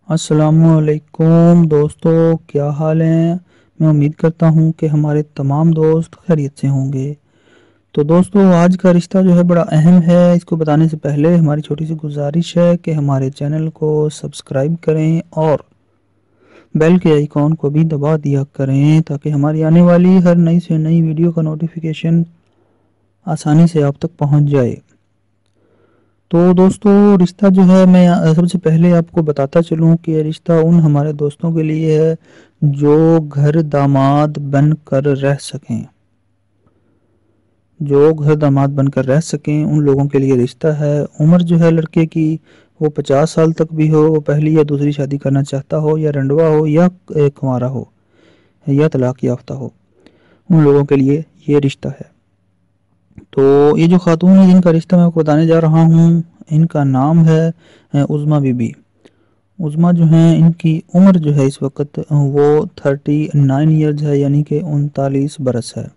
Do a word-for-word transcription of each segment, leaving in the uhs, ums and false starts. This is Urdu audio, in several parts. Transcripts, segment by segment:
السلام علیکم دوستو، کیا حال ہیں؟ میں امید کرتا ہوں کہ ہمارے تمام دوست خیریت سے ہوں گے۔ تو دوستو، آج کا رشتہ جو ہے بڑا اہم ہے۔ اس کو بتانے سے پہلے ہماری چھوٹی سی گزارش ہے کہ ہمارے چینل کو سبسکرائب کریں اور بیل کے آئیکن کو بھی دبا دیا کریں تاکہ ہماری آنے والی ہر نئی سے نئی ویڈیو کا نوٹیفیکیشن آسانی سے آپ تک پہنچ جائے۔ تو دوستو، رشتہ جو ہے میں سب سے پہلے آپ کو بتاتا چلوں کہ یہ رشتہ ان ہمارے دوستوں کے لیے ہے جو گھر داماد بن کر رہ سکیں جو گھر داماد بن کر رہ سکیں ان لوگوں کے لیے رشتہ ہے۔ عمر جو ہے لڑکے کی وہ پچاس سال تک بھی ہو، وہ پہلی یا دوسری شادی کرنا چاہتا ہو، یا رنڈوا ہو، یا کنوارا ہو، یا طلاق یافتہ ہو، ان لوگوں کے لیے یہ رشتہ ہے۔ تو یہ جو خاتون ہے جن کا رشتہ میں آپ کو بتانے جا رہا ہوں، ان کا نام ہے عظمیٰ بی بی۔ عظمیٰ جو ہیں ان کی عمر جو ہے اس وقت وہ تھرٹی نائن ایئرز ہے، یعنی کہ انتالیس برس ہے۔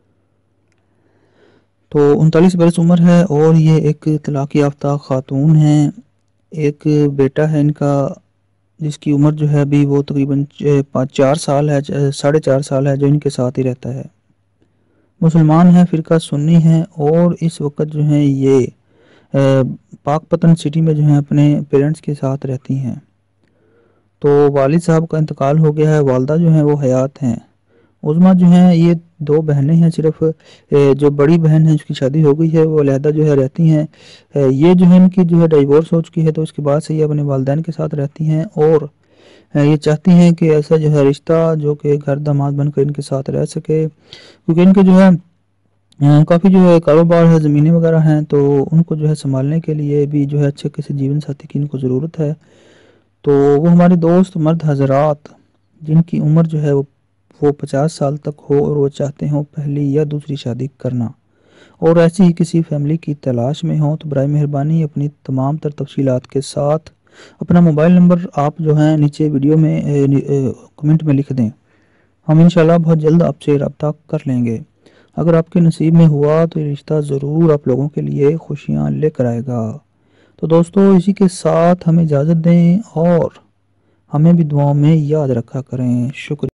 تو انتالیس برس عمر ہے اور یہ ایک طلاق یافتہ خاتون ہیں۔ ایک بیٹا ہے ان کا جس کی عمر جو ہے ابھی وہ تقریباً چار سال ہے ساڑھے چار سال ہے، جو ان کے ساتھ ہی رہتا ہے۔ مسلمان ہیں، فرقہ سنی ہیں، اور اس وقت جو ہیں یہ پاک پتن سٹی میں جو ہیں اپنے پیرنٹس کے ساتھ رہتی ہیں۔ تو والد صاحب کا انتقال ہو گیا ہے، والدہ جو ہیں وہ حیات ہیں۔ عظمیٰ جو ہیں یہ دو بہنیں ہیں، صرف جو بڑی بہن ہے اس کی شادی ہو گئی ہے، وہ علیحدہ جو ہے رہتی ہیں۔ یہ جو ہے ان کی جو ہے ڈائیورس ہو چکی ہے، تو اس کے بعد سے یہ اپنے والدین کے ساتھ رہتی ہیں اور یہ چاہتی ہیں کہ ایسا جو ہے رشتہ جو کہ گھر داماد بن کر ان کے ساتھ رہ سکے، کیونکہ ان کے جو ہے کافی جو ہے کاروبار ہے، زمینیں وغیرہ ہیں، تو ان کو جو ہے سنبھالنے کے لیے بھی جو ہے اچھے کسی جیون ساتھی کی ان کو ضرورت ہے۔ تو وہ ہمارے دوست مرد حضرات جن کی عمر جو ہے وہ پچاس سال تک ہو اور وہ چاہتے ہوں پہلی یا دوسری شادی کرنا اور ایسی ہی کسی فیملی کی تلاش میں ہوں، تو برائے مہربانی اپنی تمام تر تفصیلات کے ساتھ اپنا موبائل نمبر آپ جو ہیں نیچے ویڈیو میں کمنٹ میں لکھ دیں۔ ہم انشاءاللہ بہت جلد آپ سے رابطہ کر لیں گے۔ اگر آپ کے نصیب میں ہوا تو یہ رشتہ ضرور آپ لوگوں کے لیے خوشیاں لے کر آئے گا۔ تو دوستو، اسی کے ساتھ ہمیں اجازت دیں اور ہمیں بھی دعاؤں میں یاد رکھا کریں۔ شکریہ۔